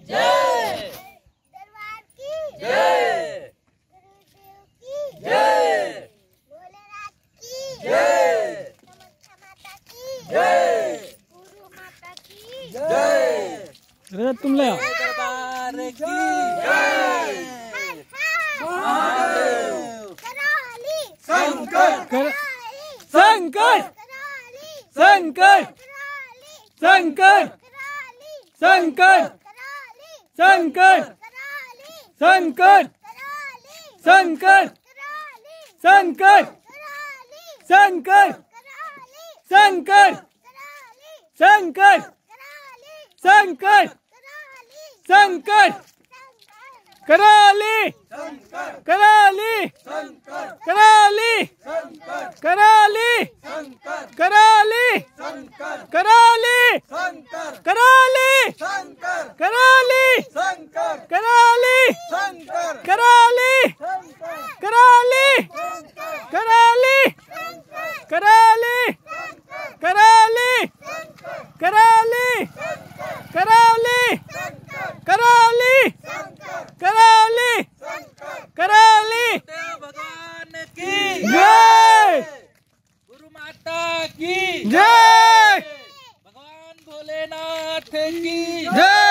जय। दरबार की जय। गुरुदेव की जय। भोलेनाथ की जय। कामाख्या माता की जय। गुरु माता की जय। तुमला दरबार की जय। महादेव। कराली शंकर। कराली शंकर कराली शंकर कराली शंकर कराली शंकर कराली शंकर कराली शंकर कराली शंकर कराली शंकर कराली शंकर कराली शंकर कराली शंकर कराली शंकर शंकर कराली कराली कराली कराली कराली कराली कराली कराली कराली कराली कराली कराली कराली कराली कराली कराली कराली कराली कराली भगवान की जय गुरु माता की जय भगवान भोलेनाथ की जय।